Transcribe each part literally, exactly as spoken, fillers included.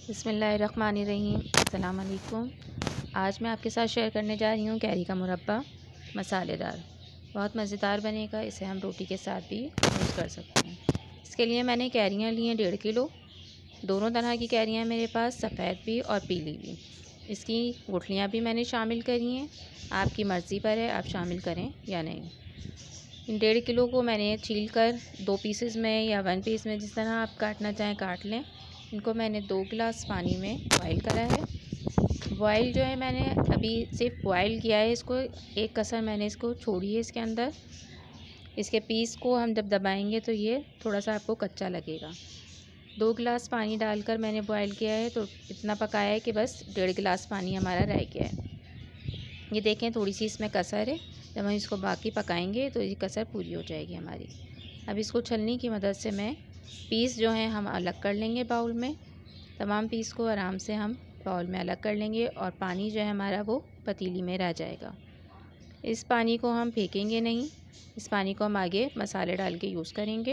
बिस्मिल्लाहिर्रहमानिर्रहीम। अस्सलाम वालेकुम। आज मैं आपके साथ शेयर करने जा रही हूँ कैरी का मुरब्बा, मसालेदार, बहुत मज़ेदार बनेगा। इसे हम रोटी के साथ भी यूज़ कर सकते हैं। इसके लिए मैंने कैरियाँ ली हैं डेढ़ किलो। दोनों तरह की कैरियाँ मेरे पास, सफ़ेद भी और पीली भी। इसकी गुठलियाँ भी मैंने शामिल करी हैं। आपकी मर्ज़ी पर है, आप शामिल करें या नहीं। इन डेढ़ किलो को मैंने छील कर दो पीसेस में या वन पीस में, जिस तरह आप काटना चाहें काट लें। इनको मैंने दो गिलास पानी में बॉईल करा है। बॉईल जो है मैंने अभी सिर्फ बॉईल किया है। इसको एक कसर मैंने इसको छोड़ी है इसके अंदर। इसके पीस को हम जब दबाएंगे तो ये थोड़ा सा आपको कच्चा लगेगा। दो गिलास पानी डालकर मैंने बॉईल किया है, तो इतना पकाया है कि बस डेढ़ गिलास पानी हमारा रह गया है। ये देखें, थोड़ी सी इसमें कसर है। जब हम इसको बाकी पकाएंगे तो ये कसर पूरी हो जाएगी हमारी। अब इसको छलनी की मदद से मैं पीस जो हैं हम अलग कर लेंगे बाउल में। तमाम पीस को आराम से हम बाउल में अलग कर लेंगे और पानी जो है हमारा वो पतीली में रह जाएगा। इस पानी को हम फेंकेंगे नहीं, इस पानी को हम आगे मसाले डाल के यूज़ करेंगे।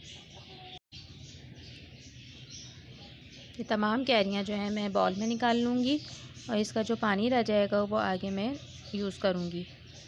ये तमाम कैरियाँ जो हैं मैं बाउल में निकाल लूँगी और इसका जो पानी रह जाएगा वो आगे मैं यूज़ करूँगी।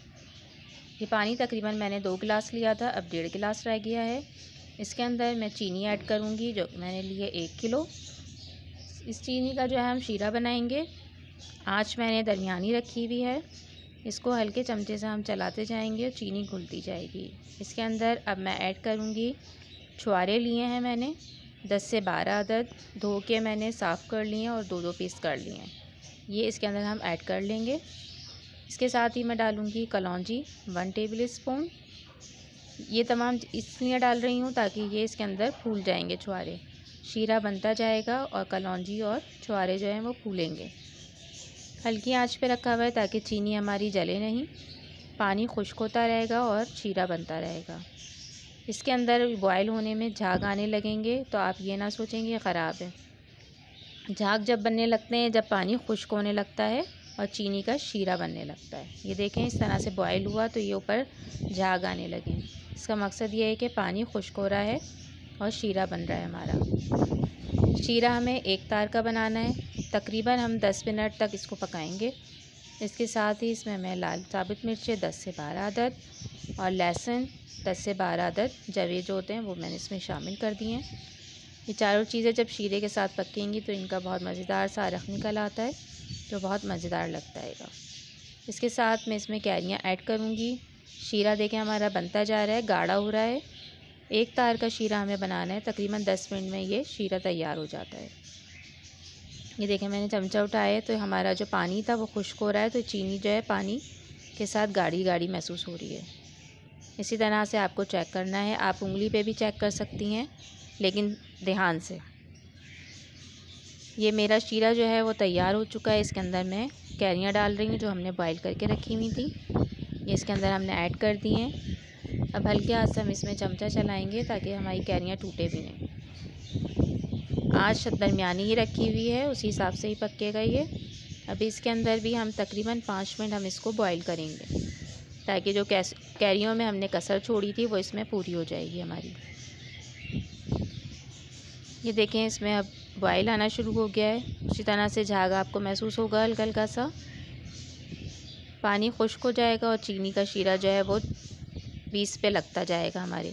ये पानी तकरीबन मैंने दो गिलास लिया था, अब डेढ़ गिलास रह गया है। इसके अंदर मैं चीनी ऐड करूँगी, जो मैंने लिए एक किलो। इस चीनी का जो है हम शीरा बनाएंगे। आँच मैंने दरमियानी रखी हुई है। इसको हल्के चमचे से हम चलाते जाएंगे, चीनी घुलती जाएगी। इसके अंदर अब मैं ऐड करूँगी, छुआरे लिए हैं मैंने दस से बारह अदद, धो के मैंने साफ़ कर लिए और दो दो पीस कर लिए हैं। ये इसके अंदर हम ऐड कर लेंगे। इसके साथ ही मैं डालूँगी कलौंजी वन टेबल स्पून। ये तमाम इसलिए डाल रही हूँ ताकि ये इसके अंदर फूल जाएंगे छुआरे। शीरा बनता जाएगा और कलौंजी और छुआरे जो हैं वो फूलेंगे। हल्की आंच पे रखा हुआ है ताकि चीनी हमारी जले नहीं। पानी खुश्क होता रहेगा और शीरा बनता रहेगा। इसके अंदर बॉयल होने में झाग आने लगेंगे तो आप ये ना सोचेंगे ख़राब है। झाग जब बनने लगते हैं, जब पानी खुश्क होने लगता है और चीनी का शीरा बनने लगता है। ये देखें, इस तरह से बॉयल हुआ तो ये ऊपर झाग आने लगे। इसका मकसद ये है कि पानी खुश्क हो रहा है और शीरा बन रहा है हमारा। शीरा हमें एक तार का बनाना है। तकरीबन हम दस मिनट तक इसको पकाएंगे। इसके साथ ही इसमें मैं लाल साबुत मिर्चें दस से बारह अदद और लहसुन दस से बारह अदद जवे जो होते हैं वो मैंने इसमें शामिल कर दिए हैं। ये चारों चीज़ें जब शीरे के साथ पकेंगी तो इनका बहुत मज़ेदार सा रख निकल आता है, जो बहुत मज़ेदार लगता है। इसके साथ मैं इसमें कैरियाँ ऐड करूँगी। शीरा देखें हमारा बनता जा रहा है, गाढ़ा हो रहा है। एक तार का शीरा हमें बनाना है। तकरीबन दस मिनट में ये शीरा तैयार हो जाता है। ये देखें, मैंने चमचा उठाया तो हमारा जो पानी था वो खुश्क हो रहा है, तो चीनी जो है पानी के साथ गाढ़ी गाढ़ी महसूस हो रही है। इसी तरह से आपको चेक करना है। आप उंगली पे भी चेक कर सकती हैं, लेकिन ध्यान से। ये मेरा शीरा जो है वो तैयार हो चुका है। इसके अंदर मैं कैरियाँ डाल रही हूँ जो हमने बॉईल करके रखी हुई थी। ये इसके अंदर हमने ऐड कर दी हैं। अब हल्के हाथ से हम इसमें चमचा चलाएंगे ताकि हमारी कैरियाँ टूटे भी नहीं। आँच दरमियानी ही रखी हुई है, उसी हिसाब से ही पकेगा ये। अभी इसके अंदर भी हम तकरीबन पाँच मिनट हम इसको बॉईल करेंगे ताकि जो कैरियों में हमने कसर छोड़ी थी वो इसमें पूरी हो जाएगी हमारी। ये देखें, इसमें अब बॉयल आना शुरू हो गया है। उसी तरह से झाग आपको महसूस होगा हल्का हल्का सा। पानी खुश्क हो जाएगा और चीनी का शीरा जो है वो बीस पे लगता जाएगा हमारे।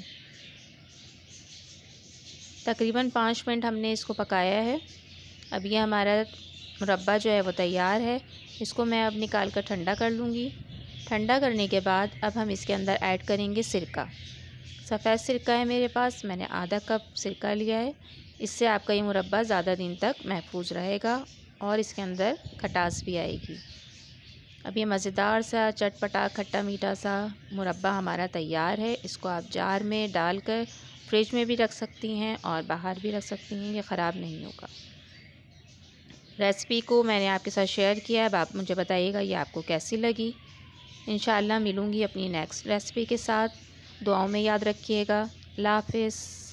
तकरीबन पाँच मिनट हमने इसको पकाया है। अब ये हमारा मुरब्बा जो है वो तैयार है। इसको मैं अब निकाल कर ठंडा कर लूँगी। ठंडा करने के बाद अब हम इसके अंदर ऐड करेंगे सिरका। सफ़ेद सिरका है मेरे पास, मैंने आधा कप सिरका लिया है। इससे आपका ये मुरब्बा ज़्यादा दिन तक महफूज रहेगा और इसके अंदर खटास भी आएगी। अब ये मज़ेदार सा चटपटा खट्टा मीठा सा मुरब्बा हमारा तैयार है। इसको आप जार में डालकर फ्रिज में भी रख सकती हैं और बाहर भी रख सकती हैं, ये ख़राब नहीं होगा। रेसिपी को मैंने आपके साथ शेयर किया है। अब आप मुझे बताइएगा ये आपको कैसी लगी। इंशाअल्लाह मिलूँगी अपनी नेक्स्ट रेसिपी के साथ। दुआओं में याद रखिएगा। अल्लाह हाफ़िज़।